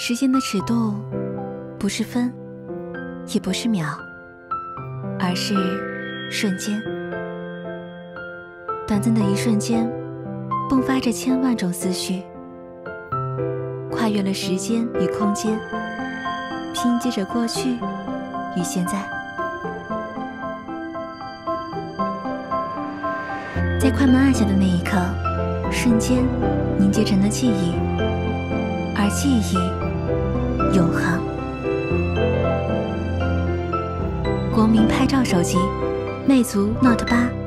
时间的尺度不是分，也不是秒，而是瞬间。短暂的一瞬间，迸发着千万种思绪，跨越了时间与空间，拼接着过去与现在。在快门按下的那一刻，瞬间凝结成了记忆，而记忆永恒。国民拍照手机魅族 Note 8